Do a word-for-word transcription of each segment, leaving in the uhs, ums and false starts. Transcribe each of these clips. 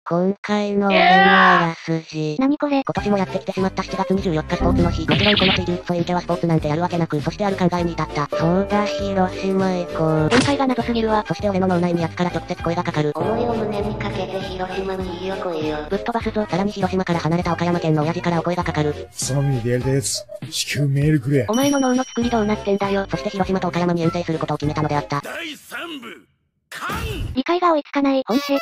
今回の俺のあらすじ。 何これ？ 今年もやってきてしまったしちがつにじゅうよっかスポーツの日。もちろんこの水流クソインテはスポーツなんてやるわけなく、そしてある考えに至った。そうだ、広島行こう。 展開が謎すぎるわ。 そして俺の脳内にやつから直接声がかかる。 思いを胸にかけて広島にいよ来いよ。 ぶっ飛ばすぞ。 さらに広島から離れた岡山県の親父からお声がかかる。 その身でやりたいやつ、至急メールくれ。 お前の脳の作りどうなってんだよ。 そして広島と岡山に遠征することを決めたのであった。 だいさん部、カン！ 理解が追いつかない。本編。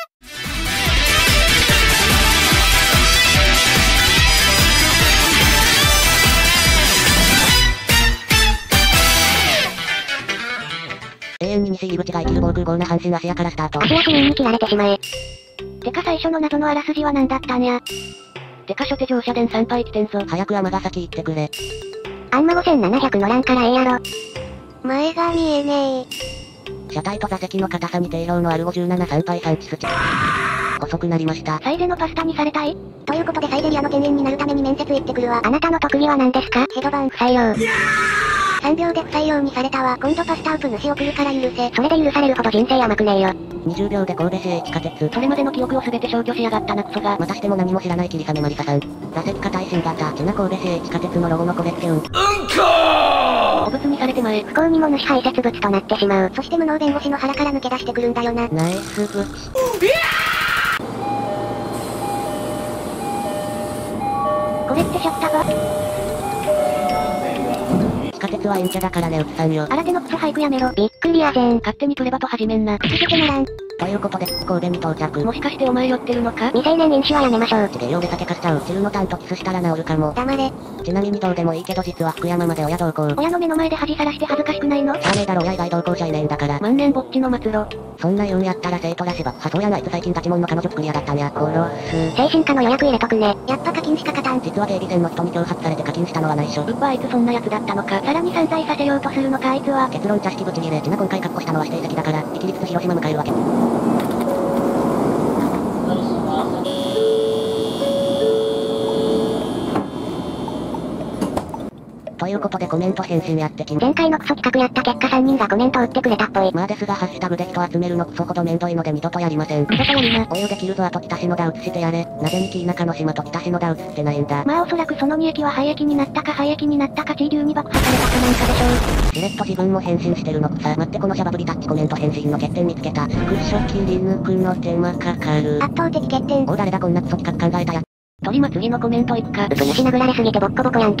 永遠に西入り口が生きる防空壕な阪神芦屋からスタート。 足足面に切られてしまえ。てか最初の謎のあらすじは何だったんや。てか初手乗車電参拝来てんぞ。 早く尼崎行ってくれ。 あんまごせんななひゃく乗らんからええやろ。 前が見えねえ。車体と座席の硬さに定評のあるごじゅうなな参拝産地スチ。細くなりました。 サイゼのパスタにされたい？ ということでサイゼリアの店員になるために面接行ってくるわ。 あなたの特技は何ですか？ ヘドバン。 不採用。 さんびょうで不採用にされたわ。今度パスタウプ主送るから許せ。 それで許されるほど人生甘くねえよ。 にじゅうびょうで神戸市営地下鉄。 それまでの記憶を全て消去しやがったなクソが。 またしても何も知らない霧雨マリサさん。座席硬い新型。ちな神戸市営地下鉄のロゴのコベッケウン。うんこー汚物にされてまえ。 不幸にも主排泄物となってしまう。そして無能弁護士の腹から抜け出してくるんだよな。 ナイスブチ。 これってシャッターが地下鉄は延茶だからね、うつさんよ。 新手のクソ俳句やめろ。 びっくりやぜん。 勝手にプレバト始めんな。 続けてもらん。 ということで、神戸に到着。 もしかしてお前酔ってるのか？ 未成年飲酒はやめましょう。 ちげようで酒かしちゃう。チルノタンとキスしたら治るかも。 黙れ。 ちなみにどうでもいいけど実は福山まで親同行。 親の目の前で恥さらして恥ずかしくないの？ しゃあねえだろ親以外同行者いねえんだから。 万年ぼっちの末路。 そんな言うんやったら生徒らしばっはそうやないつ最近ガチモンの彼女作りやがったんや。殺す。 精神科の予約入れとくね。やっぱ課金しか勝たん。 実は警備線の人に挑発されて課金したのは内緒。 うっばあいつそんな奴だったのか。さらに散財させようとするのかあいつは。 結論茶式ブチギレ。ちな今回確保したのは指定席だから、一律広島迎えるわけ。ということでコメント返信やってきま。 前回のクソ企画やった結果さんにんがコメントを打ってくれたっぽい。 まあですがハッシュタグで人集めるのクソほどめんどいので二度とやりません。 二度とやるな。 お湯できるぞあと北篠田移してやれ。なぜにキーナカの島と北篠田移ってないんだ。 まあおそらくそのに駅は廃駅になったか廃駅になったか地流に爆破されたかなんかでしょう。 しれっと自分も返信してるのくさ。待ってこのシャバブリタッチコメント返信の欠点見つけた。スクショ切り抜くの手間かかる。 圧倒的欠点。 お誰だこんなクソ企画考えたや。 鳥間次のコメントいくか。 うつ主殴られすぎてボッコボコやんけ。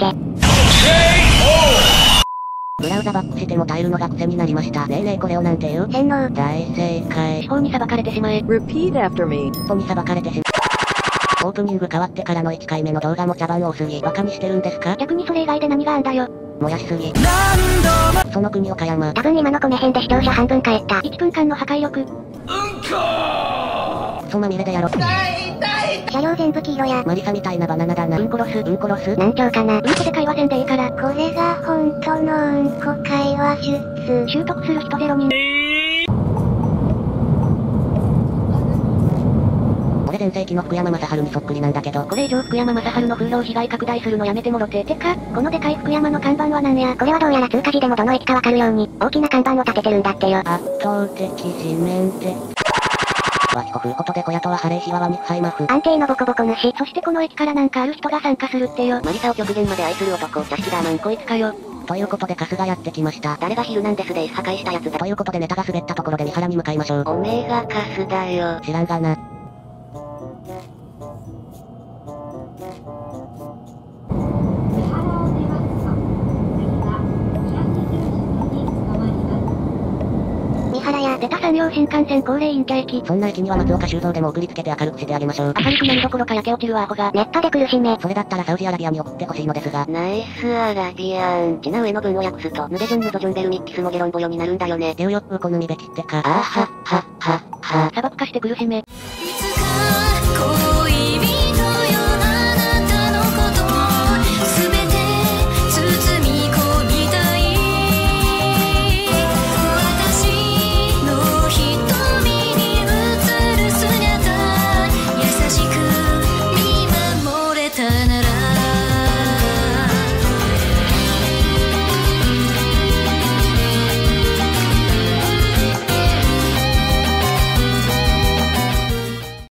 ブラウザバックしても耐えるのが癖になりました。ねえねえこれをなんて言う？ 洗脳。 大正解。 司法に裁かれてしまえ。 Repeat after me. 司法に裁かれてしまオープニング変わってからのいっかいめの動画も茶番多すぎ。バカにしてるんですか？ 逆にそれ以外で何があんだよ。 燃やしすぎ。その国岡山。 多分今の米編で視聴者半分帰った。 いっぷんかんの破壊力。 うんこークソまみれでやろ。 車両全部黄色や。 マリサみたいなバナナだな。 うん殺す。 うん殺す。 難聴かな。 うんこで会話せんでいいから。 これが本当のうんこ会話術。 習得する人ゼロ人。 俺全盛期の福山雅治にそっくりなんだけど。 これ以上福山雅治の風浪被害拡大するのやめてもろて。てか、このでかい福山の看板はなんや。 これはどうやら通過時でもどの駅かわかるように、大きな看板を立ててるんだってよ。 圧倒的地面的。わひこふうことで小屋とはハレーヒワワにフハイマフ。 安定のボコボコ主。 そしてこの駅からなんかある人が参加するってよ。 マリサを極限まで愛する男。 ジャシダーマンこいつかよ。 ということでカスがやってきました。 誰がヒルナンデスで破壊したやつだ。 ということでネタが滑ったところで三原に向かいましょう。 おめえがカスだよ。 知らんがな。 三原や。 出た山陽新幹線高齢陰キャ駅。 そんな駅には松岡修造でも送りつけて明るくしてあげましょう。 明るくなるどころか焼け落ちるわアホが。 ネットで苦しめ。 それだったらサウジアラビアに送ってほしいのですが。 ナイスアラビアン。 ちな上の文を訳すと、ヌデジョンヌドジョンベルミッキスのゲロンボヨになるんだよね。ゲウヨップーコヌミべきってか。あはっはっはっは。 砂漠化して苦しめ。 いつか